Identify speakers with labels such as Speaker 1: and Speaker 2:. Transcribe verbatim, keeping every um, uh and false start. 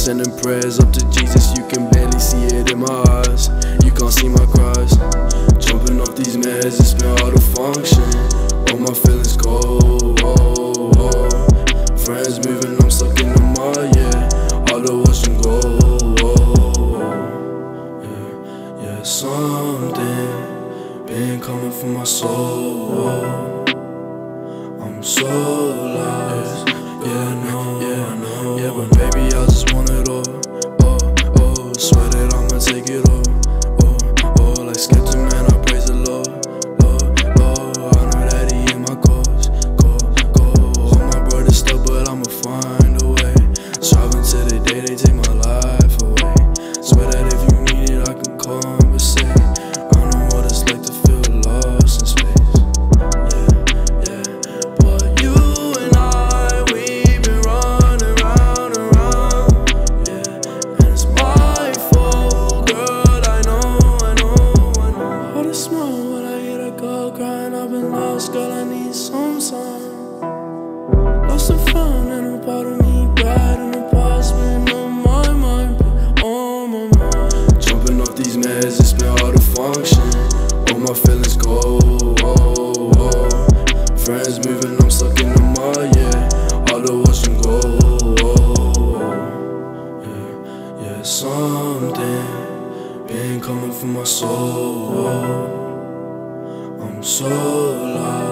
Speaker 1: sending prayers up to Jesus, you can barely see it in my eyes. You can't see my cries. Jumping off these meds, it's been hard to function. All my feelings cold. Oh, oh. Friends moving, I'm stuck in the mud, yeah. Hard to watch them go. Oh, oh. Yeah, yeah, something been coming from my soul. I'm so lost. Yeah, I know, yeah, I know. Yeah, but baby, I just want it all. Oh, oh, swear that I'ma take it all. Oh, oh, like Skepta, man, I praise the Lord. Lord, Lord, I know that he in my cause. Cause, cause. All my brothers stuck, but I'ma find a way. Striving till the day they take my life away. Swear that if you need it, I can conversate. I know what it's like to feel lost in space.
Speaker 2: Girl, I need some sun. Lost and found, and a part of me bad in the past, been on my mind, been on my mind.
Speaker 1: Jumping off these meds, it's been hard to function. All my feelings cold. Oh, oh. Friends moving, I'm stuck in the mud, yeah. Hard to watch them go. Oh, yeah, yeah, something been coming from my soul. I'm so lost.